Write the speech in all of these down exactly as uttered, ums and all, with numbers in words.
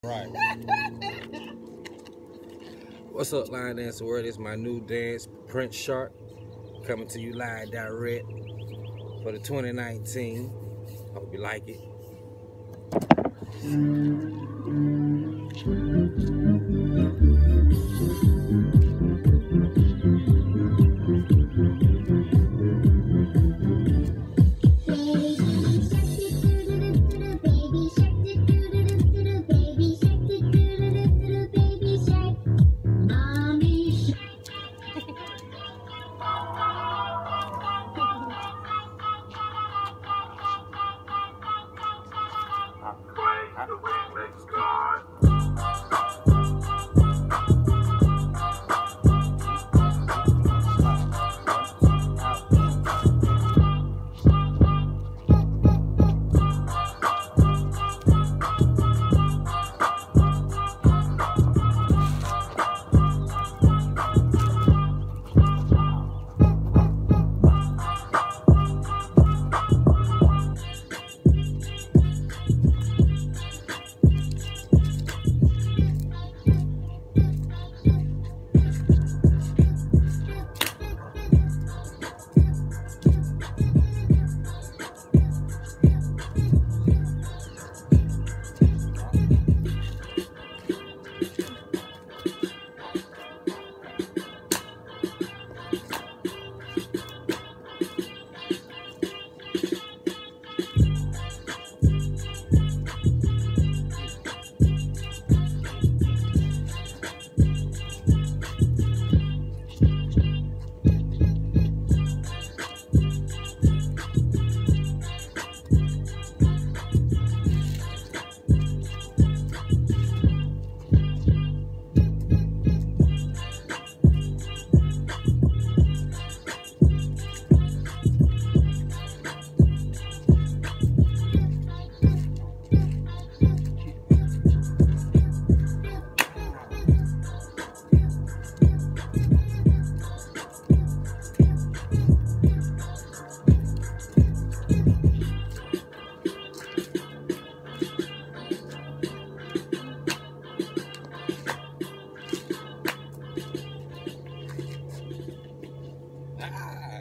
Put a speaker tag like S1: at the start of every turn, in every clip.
S1: Right. What's up, line dance world? It's my new dance, Prince Sharp, coming to you live direct for the twenty nineteen. Hope you like it.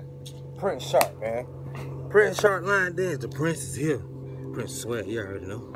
S1: Prince Sharp, man. Prince Sharp line dance. The Prince is here. Prince sweat, you already know.